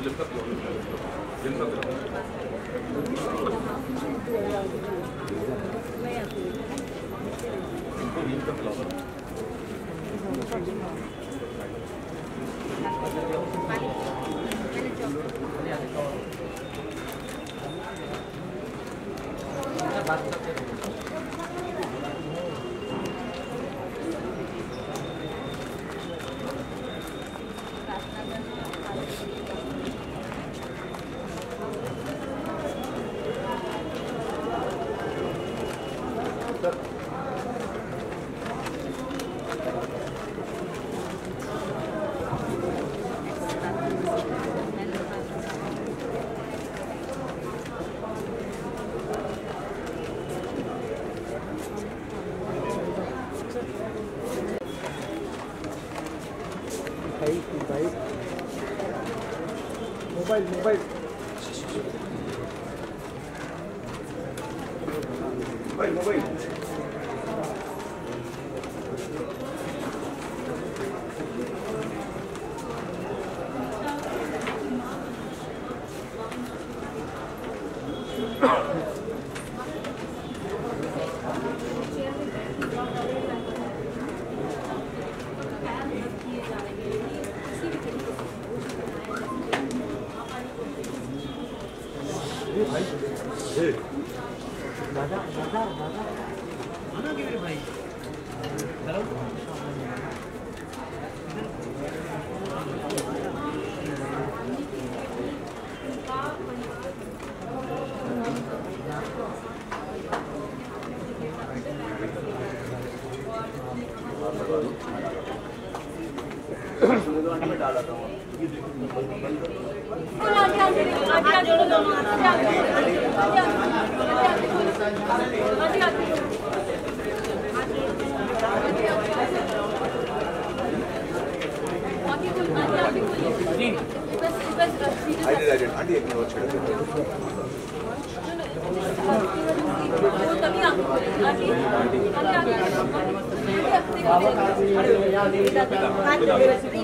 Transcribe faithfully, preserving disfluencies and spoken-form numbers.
Mobile mobile mobile mobile दादा दादा दादा आना के मेरे भाई हेलो में डाला था I did, I did. Auntie, एक मिनट छोड़ दो। वो तभी आपको आंटी आंटी आंटी